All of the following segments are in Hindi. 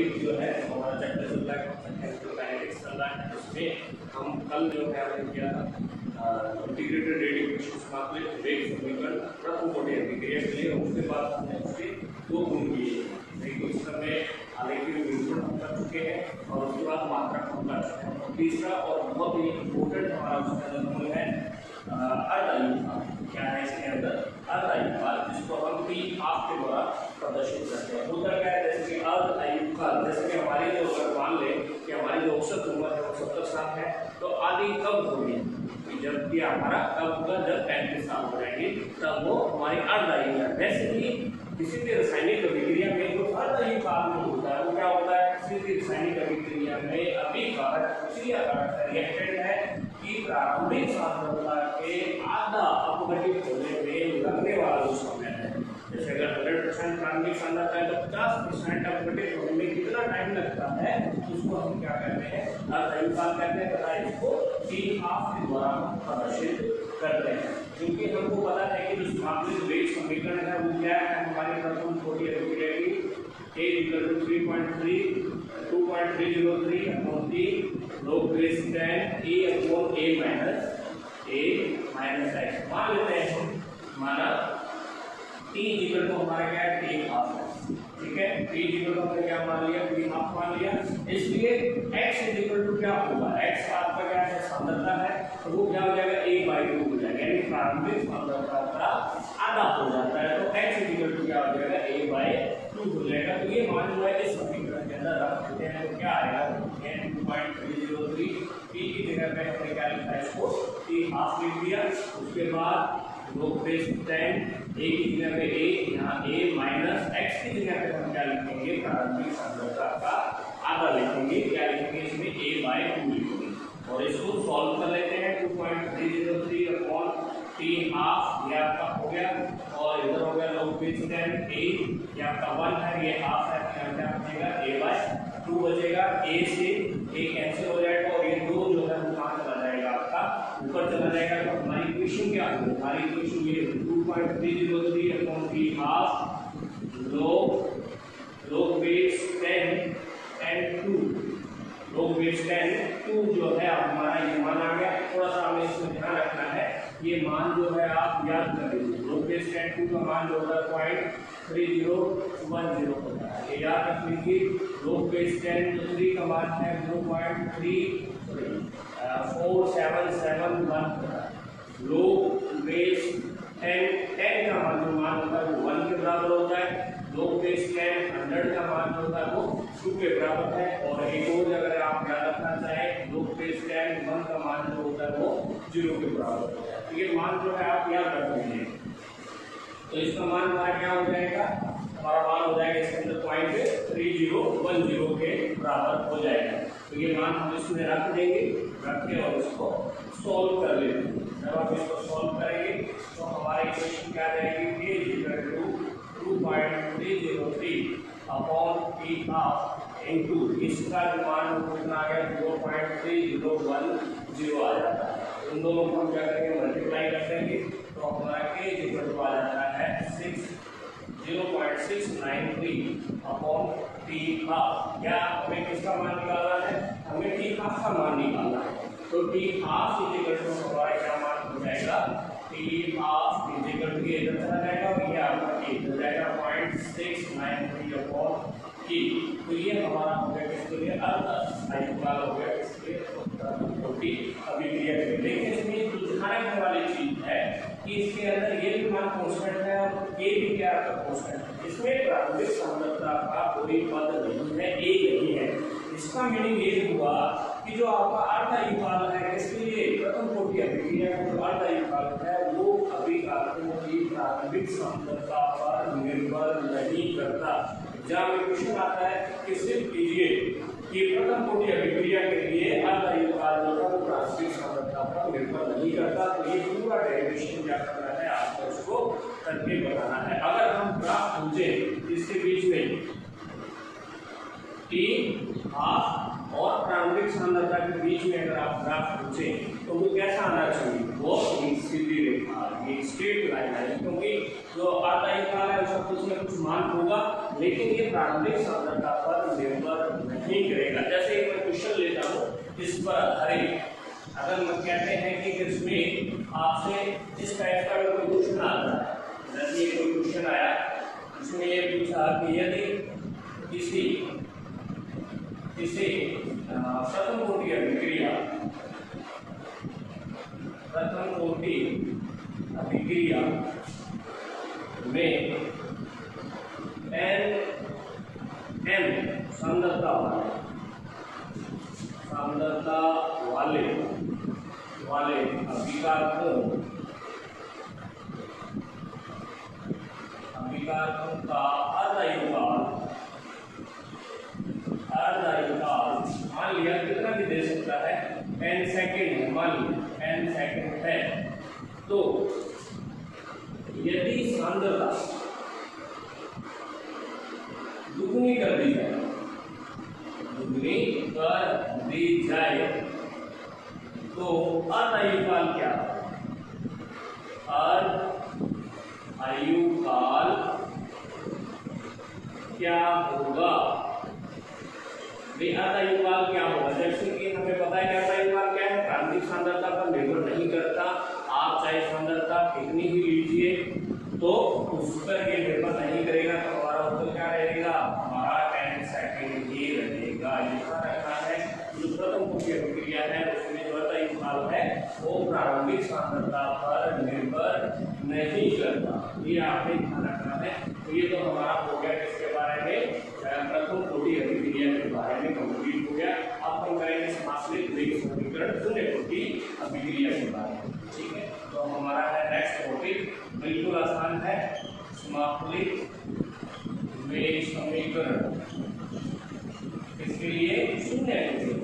टॉपिक जो है हमारा चैप्टर चल रहा है काइनेटिक्स चल रहा है। उसमें हम कल जो है हमने किया था इंटीग्रेटेड रेट इक्वेशंस का वेग समीकरण प्रथम कोटि अभिक्रिया के लिए। उसके बाद हमने उसके दो गुण किए, एक इस समय आलेखीय विवरण हम कर चुके हैं और उसके बाद मात्रक हम कर चुके हैं। और तीसरा और बहुत ही इम्पोर्टेंट हमारा उसके अंदर गुण है अर्धायुकाल। क्या है इसके अंदर? अर्धायुकाल, जिसको हम टी हाफ के द्वारा प्रदर्शित करते हैं। होता क्या है, जैसे कि अर्धायुकाल, जैसे कि हमारी जो अगर मान लें कि हमारी जो औसत उम्र है वो 70 साल है, तो आदि कब होगी? जब कि हमारा कब होगा? जब 35 साल हो जाएंगे तब वो हमारी अर्धायु है। वैसे ही किसी भी रासायनिक अभिक्रिया में जो अर्धायुकाल में होता है वो क्या होता है? किसी भी रासायनिक अभिक्रिया में अभिकारक रिएक्टेंट है कि प्रारंभिक सांद्रता के आधा अपघटित होने में लगने वाला जो समय है, जैसे अगर 100% प्रारंभिक सांद्रता है तो 50% अपघटित होने में कितना टाइम लगता है, उसको हम क्या कहते हैं? अर्धायुकाल कहते हैं। तथा इसको टी हाफ के द्वारा प्रदर्शित करते हैं, क्योंकि हमको पता है कि जो स्थापित वेग समीकरण है वो क्या है हमारे प्रथम कोटि अभिक्रिया की a = 3.3 2.303 upon t log base 10 a upon a minus x। मान लेते हैं हमारा t इक्वल टू हमारा क्या है? t हाफ है, ठीक है। t इक्वल टू हमने क्या मान लिया? t हाफ मान लिया। इसलिए x इक्वल टू क्या होगा? x आपका क्या है? सांद्रता है, तो वो क्या हो जाएगा? a/2 हो जाएगा, यानी प्रारंभिक सांद्रता का आधा हो जाता है, तो x इक्वल टू क्या हो जाएगा? a/2 हो जाएगा। तो ये मान जो है इस समीकरण के अंदर रख देते हैं तो क्या आएगा? 2.303 t की जगह पे हमने क्या लिखा है? इसको t हाफ लिख दिया। उसके बाद log base 10 a की जगह पे a, यहाँ a माइनस x की जगह पे हम क्या लिखेंगे? प्रारंभिक सांद्रता का आधा लिखेंगे। क्या लिखेंगे इसमें? a/2 लिखेंगे और इसको सॉल्व कर लेते हैं। 2.303 अपॉन t हाफ, ये आपका हो गया, और इधर हो गया log base 10 a, ये आपका 1 है, ये हाफ है, यहाँ क्या बचेगा? a/2 बचेगा। a से a कैंसिल हो जाएगा और ये 2 जो है वो कहाँ चला जाएगा? आपका ऊपर चला जाएगा। तो हमारी इक्वेशन क्या होगी? हमारी इक्वेशन ये 2.303 upon t half log base 10 and 2 log base 10 2 जो है हमारा ये मान आ गया। थोड़ा सा हमें इसमें ध्यान रखना है, ये मान जो है आप याद कर लीजिए। log base 10 2 का मान जो होता है 0.3010 होता है, ये याद रख लीजिए। log base 10 तो 3 का मान है 0.4771 होता है। log base 10 का मान जो मान होता है वो 1 के बराबर होता है। log base 10 100 का मान जो होता है वो 2 के बराबर है। और एक और अगर आप याद रखना चाहें, log base 10 1 का मान जो होता है वो 0 के बराबर होता है। तो ये मान जो है आप याद रख लीजिए। तो इसका मान हमारा क्या हो जाएगा? हमारा मान हो जाएगा इसके अंदर 0.3010 के बराबर हो जाएगा। तो ये मान हम इसमें रख देंगे, रख के और इसको सॉल्व कर लेंगे। जब आप इसको सॉल्व करेंगे तो हमारी इक्वेशन क्या जाएगी? a = 2.303 upon t half into इसका मान कितना आ गया? 0.3010 आ जाता है। इन दोनों को हम क्या करेंगे? मल्टीप्लाई कर देंगे तो हमारा k इक्वल आ जाता है 0.693 अपॉन t हाफ। क्या हमें किसका मान निकालना है? हमें t हाफ का मान निकालना है। तो t हाफ इक्वल टू हमारा क्या मान हो जाएगा? t हाफ इक्वल टू ये इधर चला जाएगा और ये आपका k हो जाएगा 0.693 अपॉन t। तो ये हमारा हो गया किसके लिए? अर्धायुकाल हो गया किसके? कोटि अभिक्रिया के लिए। लेकिन इसमें जो दिखाने वाली चीज है कि इसके अंदर ये भी मान कांस्टेंट है और ये भी क्या आपका कांस्टेंट है। इसमें प्रारंभिक सांद्रता का कोई पद नहीं है, a नहीं है। इसका मीनिंग ये हुआ कि जो आपका अर्धायुकाल है इसके लिए प्रथम कोटि अभिक्रिया का जो अर्धायुकाल है वो अभिकारकों की प्रारंभिक सांद्रता पर निर्भर नहीं करता। जहाँ क्वेश्चन आता है कि सिर्फ कीजिए कि प्रथम कोटि अभिक्रिया के लिए अर्धायुकाल जो है वो प्रारंभिक सांद्रता पर निर्भर नहीं करता। तो ये पूरा डेरिवेशन क्या करना है? आपको इसको करके बताना है। अगर हम ग्राफ पूछे इसके बीच में t हाफ और प्रारंभिक सांद्रता के बीच में अगर आप ग्राफ पूछे तो वो कैसा आना चाहिए? वो सीधी रेखा, ये स्ट्रेट लाइन है, क्योंकि जो अर्धायुकाल है उसका कुछ इसमें कुछ मान होगा, लेकिन ये प्रारंभिक सांद्रता पर निर्भर नहीं करेगा। जैसे एक मैं क्वेश्चन लेता हूँ इस पर आधारित, अगर हम कहते हैं कि इसमें आपसे इस टाइप का कोई क्वेश्चन आता है, जैसे ये कोई क्वेश्चन आया, इसमें ये पूछा कि यदि किसी प्रथम कोटि अभिक्रिया में Nm सांद्रता वाले अभिकार का अर्धायुकाल मान लिया कितना भी दे सकता है, n सेकेंड है, मान लिया n सेकेंड है, तो यदि सांद्रता दुगनी कर दी जाए तो अर्धायुकाल क्या, अर्धायुकाल क्या होगा? अर्धायुकाल क्या होगा? जैसे कि हमें पता है कि अर्धायुकाल क्या है, प्रारंभिक सांद्रता पर निर्भर नहीं करता। आप चाहे सांद्रता कितनी भी लीजिए तो उस पर ये निर्भर नहीं करेगा, तो हमारा उत्तर क्या रहेगा? हमारा n सेकेंड ही रहेगा। लिखा रखा है जो प्रथम कोटि अभिक्रिया है उसमें जो अर्धायुकाल है वो प्रारंभिक सांद्रता पर निर्भर नहीं करता, ये आपने ध्यान रखना है। तो ये तो हमारा हो गया किसके बारे में, प्रथम कोटि अभिक्रिया के बारे में कंप्लीट हो गया। अब हम करेंगे समाश्लित वेग समीकरण शून्य कोटि अभिक्रिया के बारे में, ठीक है। तो हमारा है नेक्स्ट टॉपिक, बिल्कुल आसान है, समाश्लित वेग समीकरण। इसके लिए शून्य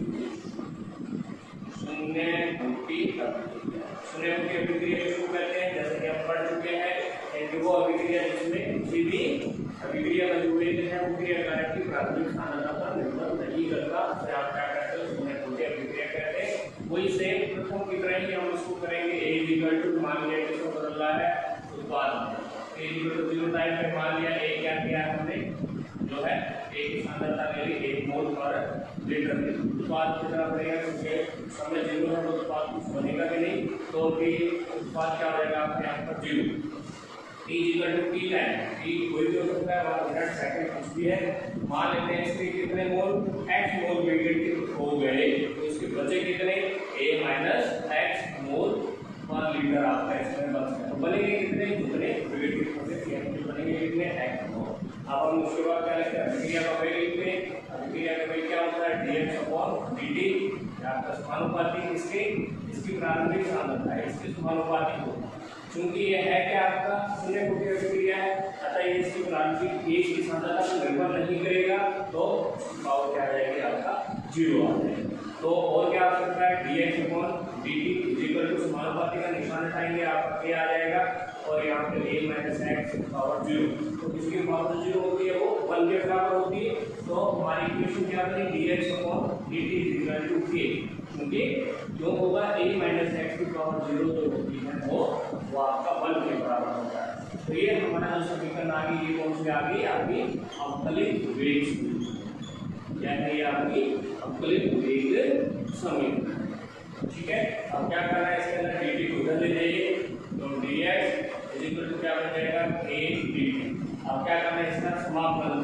कोटि अभिक्रिया किसको कहते हैं? जैसे कि हम पढ़ चुके हैं वो अभिक्रिया जिसमें किसी भी अभिक्रिया का जो वेग है वो क्रियाकारक की प्रारंभिक सांद्रता पर निर्भर नहीं करता, उसे आप क्या कहते हैं? शून्य कोटि अभिक्रिया कहते हैं। वही सेम प्रथम की तरह ही हम इसको करेंगे। A मान लिया किसको बदल रहा है, उत्पाद A 0 टाइम पे मान लिया A क्या किया हमने, जो है A की सांद्रता ले ली 1 मोल पर लीटर में, उत्पाद कितना बनेगा क्योंकि समय 0 है तो उत्पाद कुछ बनेगा भी नहीं, तो भी उत्पाद क्या हो जाएगा आपके यहाँ पर 0। T टाइम T कोई भी हो सकता है, वहाँ मिनट सेकंड कुछ भी है, मान लेते हैं इसके कितने मोल, x मोल नेगेटिव हो गए, तो इसके बचे कितने A माइनस x मोल पर लीटर आपका इसमें बचेगा, तो बनेंगे कितने, जितने नेगेटिव होंगे बनेंगे कितने x मोल। अब हम उसके बाद क्या लिखते हैं, अभिक्रिया का वेग लिखते हैं। अभिक्रिया का वेग क्या होता है, dx/dt, आपका समानुपाती इसकी प्रारंभिक सांद्रता है, इसके समानुपाती होगा। क्योंकि ये है क्या आपका शून्य कोटि अभिक्रिया है, अतः ये इसकी प्रारंभिक एक की सांद्रता पर निर्भर नहीं करेगा, तो पावर क्या आ जाएगी आपका 0 आ जाएगा। तो और क्या आ सकता है, dx/dt समानुपाती का निशान हटाएंगे आपका क्या आ जाएगा, और यहाँ पे a माइनस x पावर 0, तो किसकी पावर 0 होती है, वो 1 के बराबर होती है। तो हमारी इक्वेशन क्या बनी, dx/dt k, क्योंकि जो होगा a माइनस x की पावर 0 जो होती है वो आपका 1 के बराबर होता है। तो ये हमारा जो समीकरण आ गई, ये कौन सी आ गई, आपकी अवकलित वेग समीकरण, यानी ये आपकी अवकलित वेग समीकरण, ठीक है। अब क्या करना है, इसके अंदर dt को उधर ले जाइए, तो dx क्या बन जाएगा, a dt। अब क्या करना है, इसका समाकलन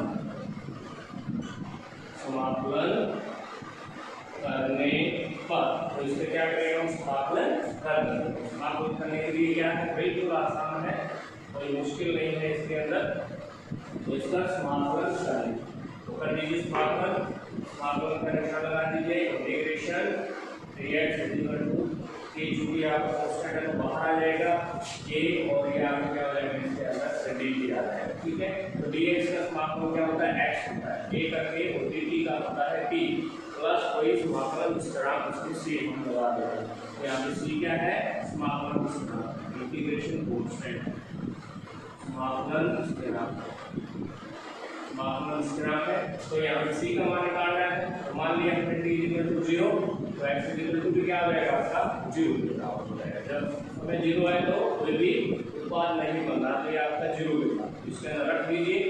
करने पर, तो इससे क्या करेंगे हम, समाकलन करने के लिए क्या है, बिल्कुल आसान है, कोई मुश्किल नहीं है इसके अंदर। तो इसका समाकलन करें, तो कर दीजिए समाकलन का निशान लगा दीजिए, इंटीग्रेशन dx के जो भी आपका कांस्टेंट है तो बाहर आ जाएगा a, और ये आपका क्या हो जाएगा, इसके अंदर dt आ जाएगा, ठीक है। तो dx का समाकलन क्या होता है, x होता है, a का k और dt का होता है t, प्लस कोई समाकलन स्थिरांक उसकी c हम लगा देते हैं। यहाँ पे c क्या है, समाकलन स्थिरांक, इंटीग्रेशन कांस्टेंट, समाकलन स्थिरांक है। तो यहाँ पे c का मान निकालना है, तो मान लिया हमने t 0, तो x भी क्या आ जाएगा आपका 0 के बराबर हो जाएगा। जब हमें 0 है तो कोई भी उत्पाद नहीं बन रहा, तो ये आपका 0 के बराबर, इसके अंदर रख दीजिए।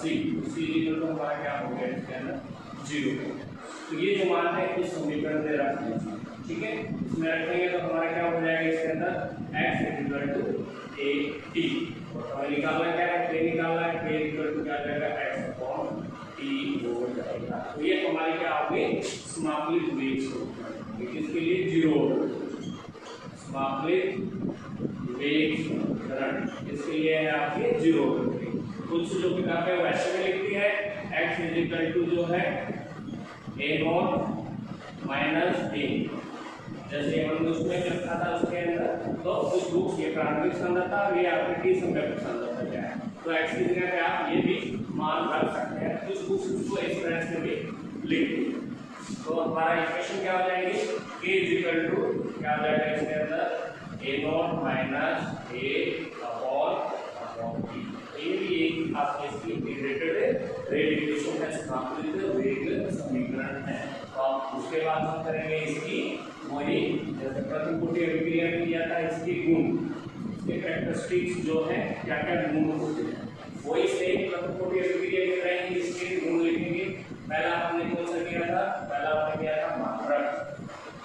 सी, सी इक्वल टू हमारा क्या हो गया इसके अंदर 0। तो ये जो मान है इस समीकरण में रख दीजिए, ठीक है। इसमें रखेंगे तो हमारा क्या हो जाएगा इसके अंदर x equal to a t, और हमें निकालना क्या है, k निकालना है, k इक्वल टू क्या जाएगा x अपॉन t हो जाएगा। तो ये हमारी क्या होगी समाकलित वेग समीकरण, इसके लिए 0 होगा समाकलित वेग समीकरण, इसके लिए है आपके 0 होगी। कुछ जो किताब है वो ऐसे में लिखती है x इक्वल टू जो है a नॉट माइनस a, जैसे हमने उसमें लिखा था उसके अंदर, तो उस बुक ये प्रारंभिक सांद्रता और ये आपकी टी संवेदक सांद्रता क्या है, तो x की जगह पे आप ये भी मान रख सकते हैं। उस बुक को इस तरह से भी लिख दीजिए। तो हमारा इक्वेशन क्या हो जाएगी, k इक्वल टू क्या हो जाएगा इसके अंदर a not minus a upon t। ये भी एक आपके इसकी इंटीग्रेटेड रेट इक्वेशन है, समाकलित वेग समीकरण है। तो आप उसके बाद हम करेंगे इसकी वही जैसे प्रतिपुटी अभिक्रिया में किया था, इसके गुण, इसके कैरेक्टरिस्टिक्स जो है क्या क्या गुण होते हैं, वही सेम प्रतिपुटी अभिक्रिया में रहेंगे, इसके गुण लिखेंगे। पहला हमने कौन सा किया था, पहला हमने किया था मात्रक।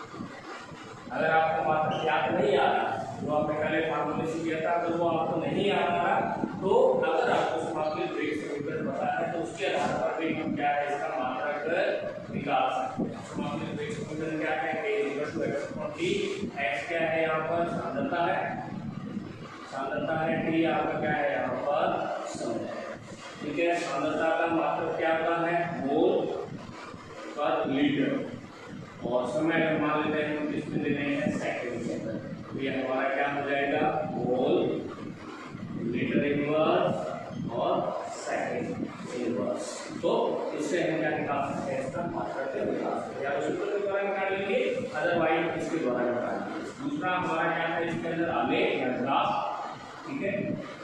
अगर आपको मात्रक याद नहीं आ रहा, जो आपने पहले फार्मूले से किया था, अगर वो आपको नहीं आ रहा तो अगर आपको समाकलित वेग समीकरण पता है तो उसके आधार पर भी हम क्या है इसका मात्रक निकाल सकते हैं। समाकलित वेग समीकरण क्या है, k equal to x upon t, x क्या है यहाँ पर सांद्रता है, सांद्रता है, t आपका क्या है यहाँ पर समय है, ठीक है। सांद्रता का मात्रक क्या आता है मोल पर लीटर, और समय अगर मान लेते हैं हम किसमें ले रहे हैं सेकंड के अंदर, तो ये हमारा क्या हो जाएगा मोल लीटर इनवर्स और सेकंड इनवर्स। तो इससे हम क्या निकाल सकते हैं, इसका मात्रक निकाल सकते हैं, या तो सूत्र के द्वारा निकाल लेंगे, अदरवाइज इसके द्वारा निकाल लेंगे। दूसरा हमारा क्या है इसके अंदर आलेख या ग्राफ, ठीक है,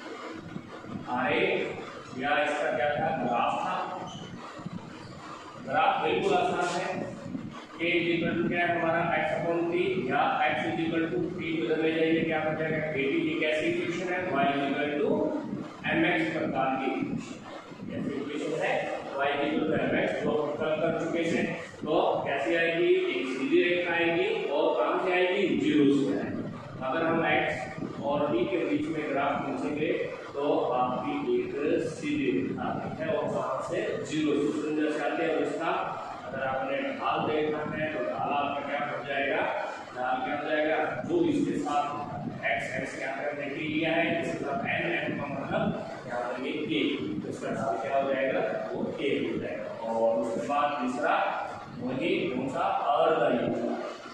आरेख या इसका क्या था ग्राफ था। ग्राफ बिल्कुल आसान है, k इक्वल टू क्या है हमारा x अपॉन t, या x इक्वल टू t को इधर ले जाइए क्या हो जाएगा kt। ये कैसी इक्वेशन है, y इक्वल टू mx प्रकार की कैसी इक्वेशन है, y इक्वल टू mx, जो हम कल कर चुके हैं। तो कैसी आएगी, एक सीधी रेखा आएगी और कहां से आएगी, 0 से आएगी। अगर हम x और t के बीच में ग्राफ खींचेंगे तो आपकी एक सीधी रेखा है, और कहां से 0 से शून्य से आते हैं। इसका अगर आपने ढाल देखना है तो ढाल आपका क्या हो जाएगा, ढाल क्या हो जाएगा, जो इसके साथ x क्या करने के लिया है, इसके साथ n का मतलब क्या होंगे k, तो इसका ढाल क्या हो जाएगा वो k हो जाएगा। और उसके बाद तीसरा वही कौन सा अर्ध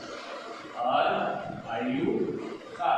आयु का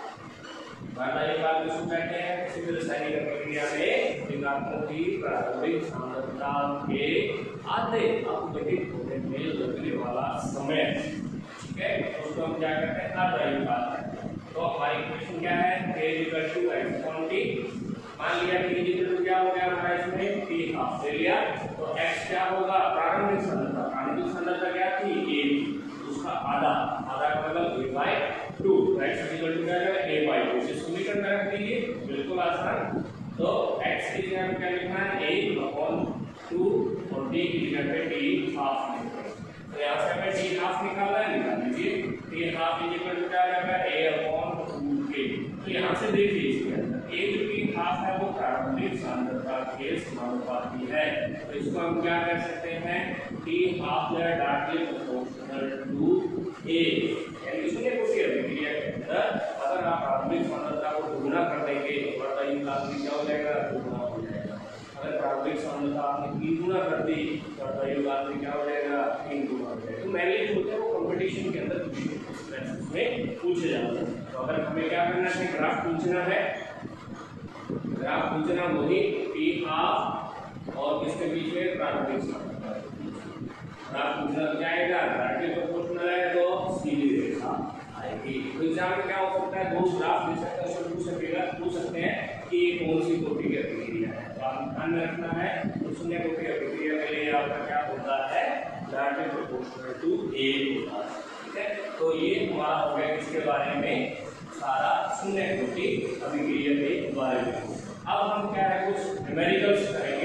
किसको कहते हैं, सिविल रासायनिक प्रक्रिया में विघटकों की प्रारंभिक सांद्रता के आधे अपघटित होने में लगने वाला समय, ठीक है, उसको हम क्या कहते हैं अर्ध आयु। तो हमारी इक्वेशन क्या है, k equal to x upon t। मान लिया कि इक्वल टू क्या हो गया हमारा, इसमें t हाफ ले लिया, तो x क्या होगा प्रारंभिक सांद्रता, प्रारंभिक सांद्रता क्या थी a, उसका आधा, आधा का मतलब a/2, x इक्वल टू क्या है a/2। इसे समीकरण में रख दीजिए, बिल्कुल आसान। तो x की जगह पे क्या लिखना है a/2 और t की जगह पे t हाफ लिखना है। तो यहाँ से हमें t हाफ निकालना है, निकाल लीजिए। t हाफ इक्वल टू क्या आएगा a/2k। तो यहाँ से देखिए इसके अंदर a जो t हाफ है वो प्रारंभिक सांद्रता के समानुपाती है, तो इसको हम क्या कर सकते हैं, t हाफ जो है डायरेक्टली प्रोपोर्शनल टू a, यानी इसमें कुछ अभिक्रिया के अंदर अगर आप प्रारंभिक सांद्रता को दुगुना कर देंगे तो बताइए क्या हो जाएगा, दुगुना हो जाएगा। अगर प्रारंभिक सांद्रता आपने 3 गुना कर दी तो बताइए क्या हो जाएगा, 3 गुना हो जाएगा। तो मैंने होते हैं वो कंपटीशन के अंदर में पूछे जाते हैं। तो अगर हमें क्या करना है, ग्राफ पूछना है, ग्राफ पूछना वही t हाफ और किसके बीच में प्रारंभिक सांद्रता, ग्राफ पूछना जाएगा डायरेक्टली प्रोपोर्शनल है तो सीधी रेखा आएगी। तो एग्जाम में क्या हो सकता है, दो ग्राफ दे सकता है, उसमें पूछ सकते हैं कि कौन सी कोटि की अभिक्रिया है। तो आप ध्यान में रखना है, शून्य कोटि अभिक्रिया के लिए आपका क्या होता है, डायरेक्टली प्रोपोर्शनल टू a होता है, ठीक है। तो ये हमारा हो गया इसके बारे में सारा शून्य कोटि अभिक्रिया के बारे में। अब हम क्या है कुछ न्यूमेरिकल्स करेंगे।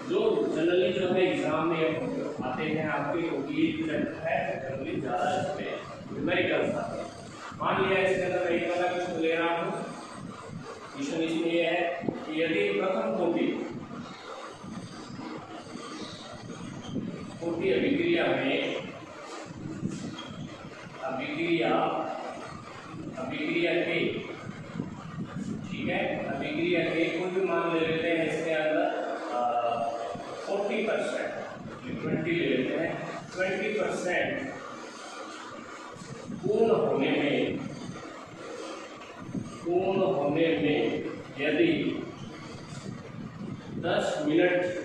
जो जनरली जो है एग्जाम में आते हैं आपके, क्योंकि ये है जनरली ज़्यादा इसमें न्यूमेरिकल्स आते हैं। मान लिया इसके अंदर एक वाला क्वेश्चन ले रहा हूँ। क्वेश्चन इसमें ये है कि यदि प्रथम कोटि अभिक्रिया में अभिक्रिया के, ठीक है, अभिक्रिया के कोई भी मान ले लेते हैं इसके अंदर 40%, 20 ले लेते हैं, 20% पूर्ण होने में यदि 10 मिनट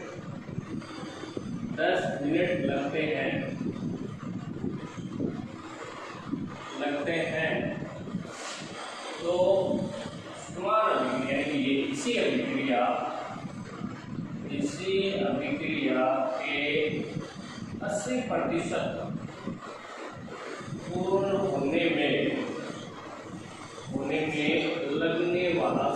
लगते हैं तो समान अभिक्रिया, यानी ये इसी अभिक्रिया के 80% पूर्ण होने में लगने वाला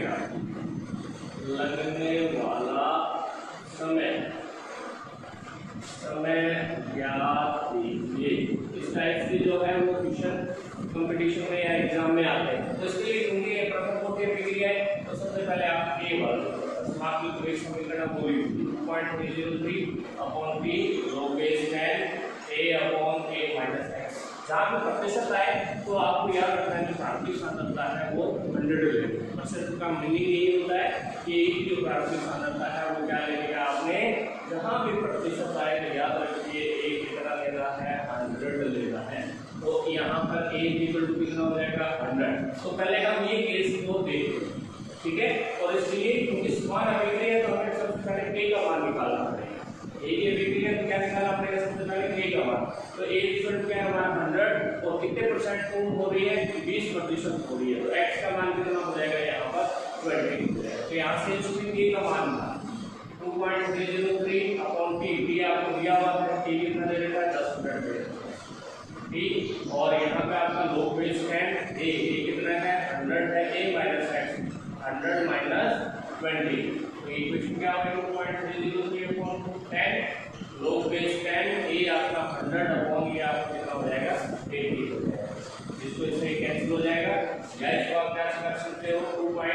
समय ज्ञात कीजिए। इस टाइप से जो है वो क्वेश्चन कंपटीशन में या एग्जाम में आते हैं। तो इसके लिए क्योंकि ये प्रथम कोटि अभिक्रिया है तो सबसे पहले आप ए वाला समाकलित तो एक समीकरण बोली 2.303 upon p log base 10 a upon a minus x। जहाँ पे प्रतिशत आए तो आपको याद रखना है जो प्राथमिक सांद्रता है वो 100 ले। प्रतिशत का मीनिंग यही होता है कि जो प्राथमिक सांद्रता है वो क्या लेगा आपने, जहाँ भी प्रतिशत आए तो याद रखिए a कितना लेना है, 100 लेना है। तो यहाँ पर a इक्वल टू कितना हो जाएगा 100। तो पहले हम ये केस को देखें, ठीक है। और इसलिए क्योंकि समान अभिक्रिया है तो हमें सबसे पहले a का मान निकालना पड़ेगा। a की अभिक्रिया तो क्या निकालना पड़ेगा, सबसे पहले a का मान। तो a इक्वल टू क्या है 100 और कितने परसेंट पूर्ण हो रही है, 20% हो रही है। तो x का मान कितना हो जाएगा, यहाँ पर 20 हो जाएगा। तो यहाँ से इसमें a का मान था 2.303 अपॉन p आपको दिया हुआ है, p कितना दे देता है 10 मिनट दे देता है, ठीक। और यहाँ पे आपका log base 10 a कितना है 100 है, a माइनस x 100 माइनस 20। तो इक्वेशन क्या होगा 2.303 अपॉन 10 log base 10 a आपका 100 अपॉन ये आपका कितना हो जाएगा 80 हो जाएगा। इसको इससे कैंसिल हो जाएगा, या इसको आप क्या कर सकते हो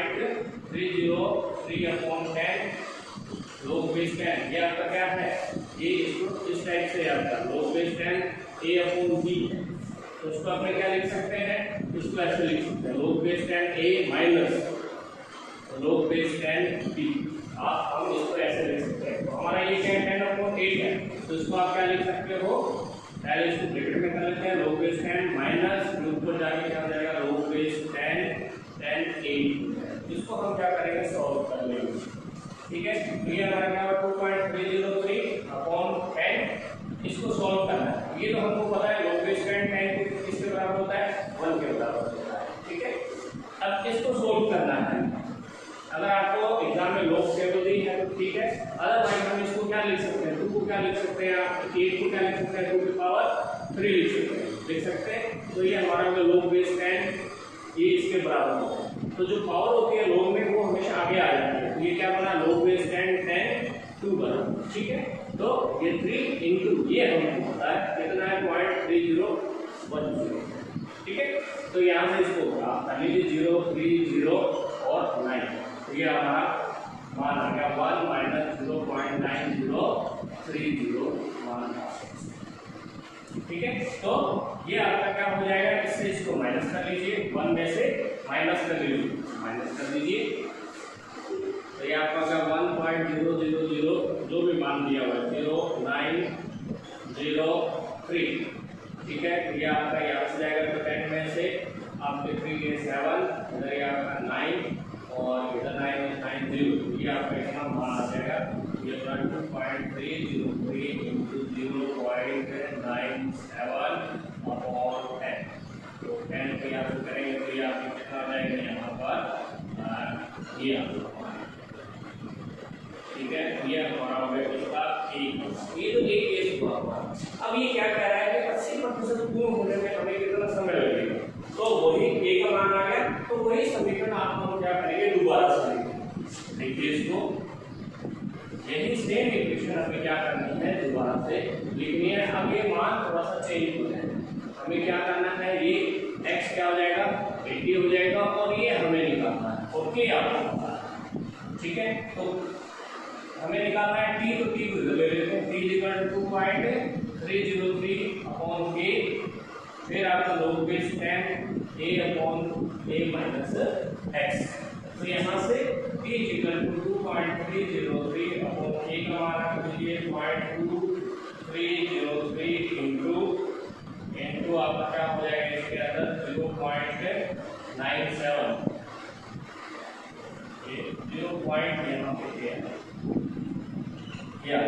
2.303 अपॉन 10 log base 10 ये आपका क्या है, ये इसको इस टाइप से आपका log base 10 a upon b है। तो इसको आप क्या लिख सकते हैं, इसको ऐसे लिख सकते हैं log base 10 a minus log base 10 b। हम इसको ऐसे लिख सकते हैं। तो हमारा ये क्या है 10 अपॉन 8 है, तो इसको आप क्या लिख सकते हो, पहले इसको ब्रैकेट में कर लेते हैं log base 10 माइनस ऊपर जाके क्या हो जाएगा log base 10 8। इसको हम क्या करेंगे सॉल्व कर लेंगे, ठीक है। तो ये हमारा क्या हुआ 2.303 अपॉन 10, इसको सॉल्व करना है। ये तो हमको पता है log base 10 किसके बराबर होता है 1 के बराबर होता है, ठीक है। अब इसको सॉल्व करना है। अगर आपको एग्जाम में log टेबल दी है तो ठीक है, अदरवाइज हम इसको क्या लिख सकते हैं 2 को क्या लिख सकते हैं, 8 को क्या लिख सकते हैं 2 की पावर 3 लिख सकते हैं। तो ये हमारा log base 10 ये इसके बराबर होता है। तो जो पावर होती है log में वो हमेशा आगे आ जाती है। तो ये क्या बना log base 10 2 बना, ठीक है। तो ये 3 इंटू ये हमें होता है कितना है 0.3010, ठीक है। तो यहाँ से इसको आप कर लीजिए 0 3 0 और 9। तो ये हमारा मान आ गया 1 माइनस 0.9030 ठीक है। तो ये आपका क्या हो जाएगा, इससे इसको माइनस कर लीजिए, 1 में से माइनस कर लीजिए। तो ये आपका 1.000 जो भी मान दिया हुआ है 0903, ठीक है। तो ये आपका यहाँ से जाएगा तो 10 में से आपके 3 के 7, इधर ये आपका 9 और इधर 990, ये आपका इतना मान आ जाएगा। ये 2.303 इंटू 0.97 अपॉन 10। तो 10 को यहाँ से करेंगे तो ये आपको कितना आ जाएगा यहाँ पर ये आपका, ठीक है। ये हमारा हो गया इसका एक, ये तो एक केस हुआ। अब ये क्या कह रहा है कि 80% पूर्ण होने में हमें कितना समय लगेगा, तो वही ए का मान आ गया। तो वही समीकरण आपको हम क्या करेंगे दोबारा से लिखेंगे। देखिए इसको, यही सेम इक्वेशन हमें क्या करनी है, दोबारा से लिखनी है। अब ये मान थोड़ा सा चेंज हो जाएगा, हमें क्या करना है, ये x क्या हो जाएगा 80 हो जाएगा और ये हमें निकालना है और k आपको पता है, ठीक है। तो हमें निकालना है t, तो t को ले लेते हैं, t equal to 2.303 upon k, फिर आपका log base 10 a upon a minus x। तो यहाँ से t equal to 2.303 upon k का मान रख दीजिए 0.2303 इनटू आपका क्या हो जाएगा इसके अंदर 0.97, ये 0 पॉइंट यहाँ पे या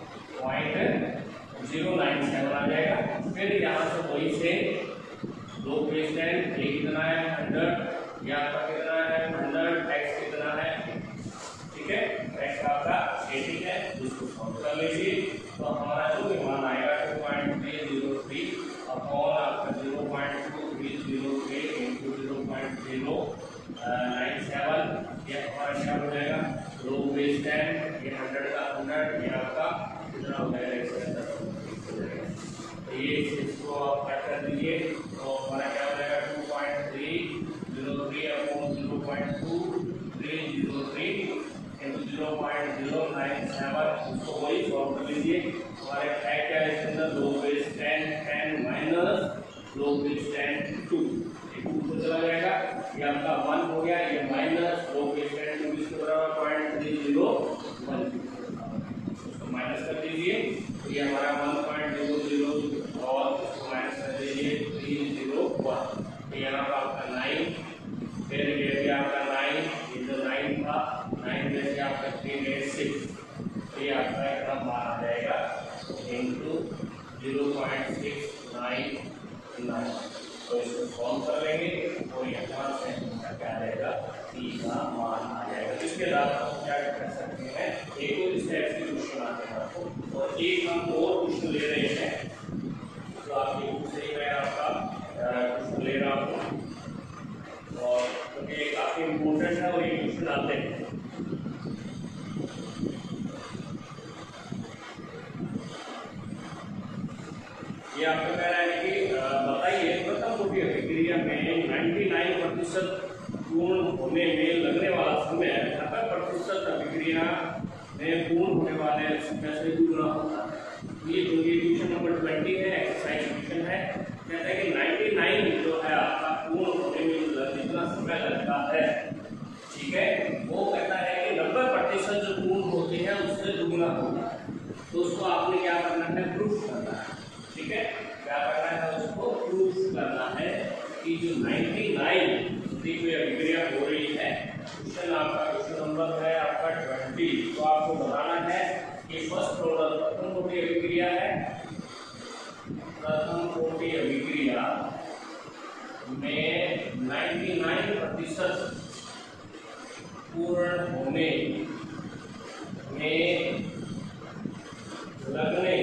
0.097 आ जाएगा। फिर यहाँ से वही से log बेस 10 a कितना है 100, या आपका कितना है 100, x कितना है, ठीक है, x आपका 80 है, इसको सॉल्व कर लीजिए। तो हमारा जो भी मान आएगा 2.303 अपॉन आपका 0.2303 इनटू 0.097, ये हमारा क्या हो जाएगा log बेस 10, ये 100 का 100, ये आपका कितना हो जाएगा इसके अंदर हो जाएगा। तो ये इसको आप कट कर दीजिए, तो हमारा क्या हो जाएगा 2.303 अपॉन 0.2303 इनटू 0.097, उसको वही सॉल्व कर लीजिए। हमारे है क्या इसके अंदर log base 10 minus log base 10 2, ये 2 तो चला जाएगा, ये आपका 1 हो गया, ये माइनस log बेस 10 2 इसके बराबर 0.3012, उसको माइनस कर दीजिए। तो ये हमारा 1.00 और उसको माइनस कर दीजिए 301, तो यहाँ पर आपका 9, फिर ये भी आपका 9, ये जो 9 था 9 में से आपका 3 में 6, तो ये आपका एकदम मान आ जाएगा इनटू 0.699। तो इसको सॉल्व कर लेंगे और यहाँ से क्या आ जाएगा t का मान आ जाएगा। इसके अलावा हम क्या कर सकते हैं, एक और इससे ऐसे क्वेश्चन आते हैं आपको, और एक हम और क्वेश्चन ले रहे हैं, तो आपकी बुक से मैं आपका क्वेश्चन ले रहा हूँ, और क्योंकि ये काफी इम्पोर्टेंट है और ये क्वेश्चन आते हैं। ये आपको कह रहा है कि बताइए प्रथम कोटि अभिक्रिया में 99% पूर्ण होने में लगने वाला समय 90% अभिक्रिया में पूर्ण होने वाले समय से दुगना होता है। ये क्वेश्चन नंबर 20 है, एक्सरसाइज क्वेश्चन है। कहता है कि 99 जो है आपका पूर्ण होने में जितना समय लगता है, ठीक है, वो कहता है कि 90% जो पूर्ण होते हैं उससे दुगना होता है। तो उसको आपने क्या करना है, प्रूफ करना है, ठीक है, क्या करना है, उसको प्रूफ करना है कि जो 99 कोई अभिक्रिया हो रही है। क्वेश्चन आपका क्वेश्चन नंबर है आपका 20, तो आपको बताना है कि फर्स्ट ऑर्डर प्रथम कोटि अभिक्रिया है, प्रथम कोटि अभिक्रिया में 99% पूर्ण होने में लगने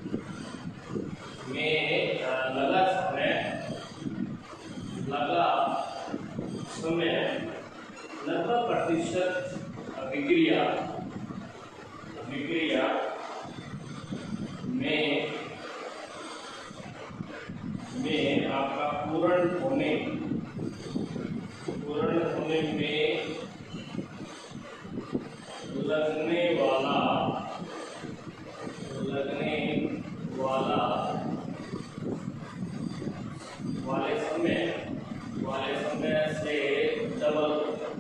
में लगा समय 90% अभिक्रिया में आपका पूर्ण होने में लगने वाले समय से डबल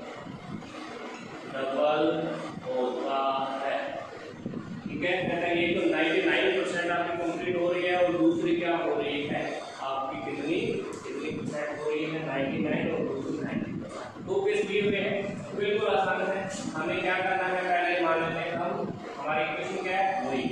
होता है, ठीक है। कहते हैं ये तो 99% आपकी कंप्लीट हो रही है और दूसरी क्या हो रही है आपकी कितनी परसेंट हो रही है, 99 और दूसरी 90। दो केस दिए हुए हैं, बिल्कुल आसान है। हमें क्या करना है, पहले मान लेते हैं हम हमारी इक्वेशन क्या है, वही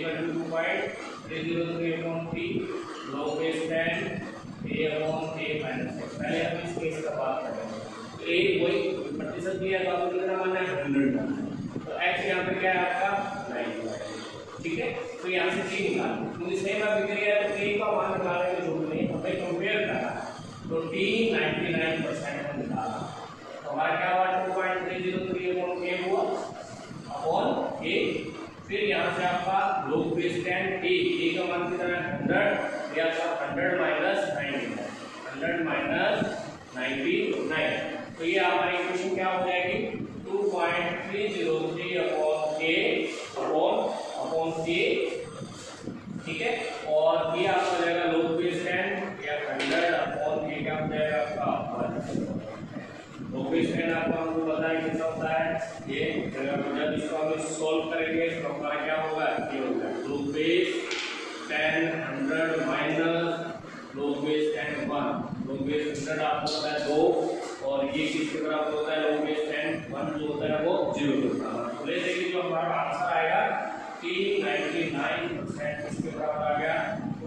log base 10 a upon a minus x। पहले हम इस केस का बात करेंगे, तो a वही प्रतिशत दिया तो आपको कितना मानना है 100 मानना है, तो x यहाँ पे क्या है आपका 90, ठीक है। तो यहाँ से t निकालना, क्योंकि सेम अभिक्रिया है तो t का मान निकालने में जरूरत नहीं, हमें कंपेयर करना है। तो t 99% हम निकाला, तो हमारा क्या हुआ 2.303 अपॉन a हुआ अपॉन a तो ये हमारी इक्वेशन क्या हो जाएगी 2.303 अपॉन के, ठीक है। और ये आपका हो जाएगा लोड बेस 10 या 100 अपॉन के क्या हो जाएगा आपका 1। लोड बेस 10 आपको हमको पता है कितना होता है ये, जब इसको हम सॉल्व करेंगे तो हमारा क्या होगा ये होगा log base 10 100 minus log base 10 1। Log base 100 आपको पता है 2 और ये किसके बराबर होता है लोड बेस 10 1 जो होता है वो 0 के बराबर। तो ले देखिए जो हमारा आंसर आएगा कि 99% किसके बराबर आ गया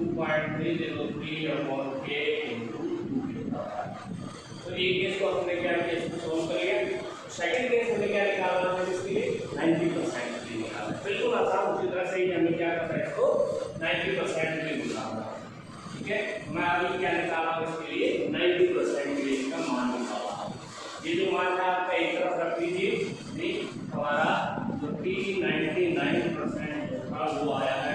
2.303 अपॉन के इनटू 2 के बराबर। तो एक केस को हमने क्या किया इसको सॉल्व कर लिया। सेकंड केस हमने क्या निकालना है इसके लिए 90% के लिए निकालना है। बिल्कुल आसान उसी तरह से ही हमें क्या करना है इसको 90% के लिए निकालना है, ठीक है। मैं अभी क्या निकाला हूं इसके लिए 90% के लिए इसका मान निकाला हूं। ये जो मान था आपका एक तरफ रख दीजिए, हमारा जो T 99% था वो आया है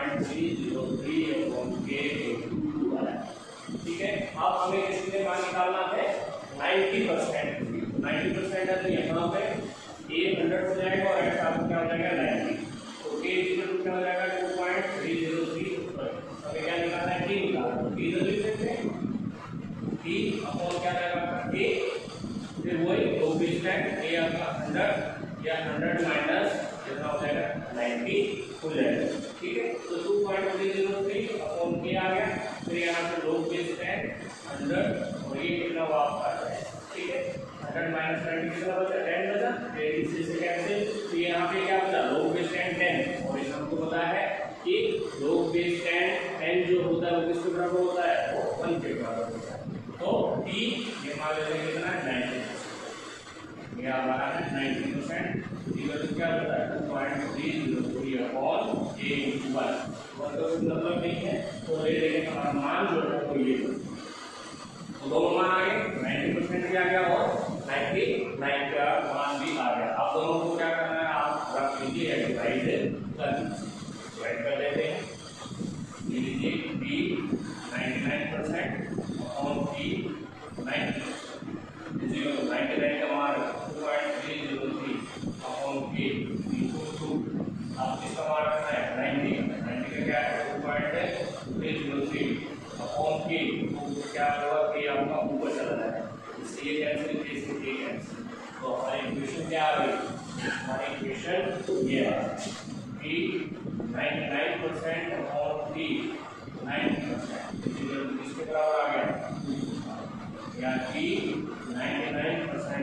2.303 अपॉन के इनटू 2 आया, ठीक है। अब हमें इसके लिए मान निकालना है 90%। 90% है तो यहाँ पे a 100 हो जाएगा और x आपको क्या हो जाएगा 90। तो k इक्वल टू क्या हो जाएगा 2.303। हमें क्या निकालना है t निकालना है। t तो लिख सकते हैं t अपॉन क्या जाएगा आपका k, फिर वही लोड बेस 10 a आपका 100 या 100 माइनस कितना हो जाएगा 90 हो जाएगा, ठीक है। तो 2.303 अपॉन के आ गया, फिर यहाँ पे लोड बेस 10 100 और ये कितना हुआ आपका है, ठीक है। 100 माइनस 90 कितना बचा 10 बचा, फिर इससे से कैंसिल। तो यहाँ पे क्या बचा लोड बेस 10 और इस हमको पता है कि लोड बेस 10 जो होता है वो किसके बराबर होता है वो 1 के बराबर होता है। तो t ये मान लेते हैं कितना है 90%, ये हमारा है 90%। इधर क्या होता है 2.303 अपॉन a into 1 मतलब नहीं है। तो ये देखिए हमारा मान जो है वो ये तो दोनों मान आ गए 90% भी आ गया और 99 का मान भी आ गया। आप दोनों को क्या करना है आप रख लीजिए डिवाइड कर देते हैं। ये लीजिए b 99% अपॉन p 90%। 99 का मान 2.303 अपॉन के इक्वल टू आप इसका मान रखना है 90 का क्या है 2.303 अपॉन के क्या होगा कि आपका ऊपर चला जाएगा, इससे ये कैंसिल इससे ये कैंसिल। तो हमारी इक्वेशन क्या आ गई, हमारी इक्वेशन ये आ गई कि 99% अपॉन p 90% इसके बराबर आ गया या कि 99%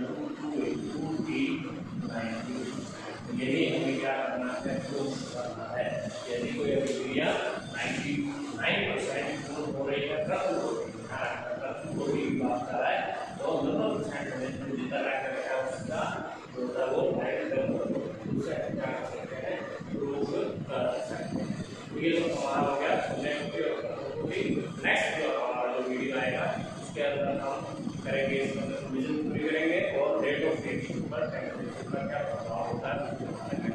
यही हमें क्या करना है प्रूफ करना है। यदि कोई अभिक्रिया 99% प्रूफ हो रही है प्रश्न को भी बात कर रहा है तो 90% में जितना रैंक रखा है उसका होता है वो दूसरे क्या कर सकते हैं प्रूफ कर सकते हैं। ये तो हमारा हो गया। नेक्स्ट जो हमारा जो वीडियो आएगा उसके अंदर हम करेंगे इसमें पूरी करेंगे और रेट ऑफ टेकिंग पर टेम्परेचर का क्या प्रभाव होता है।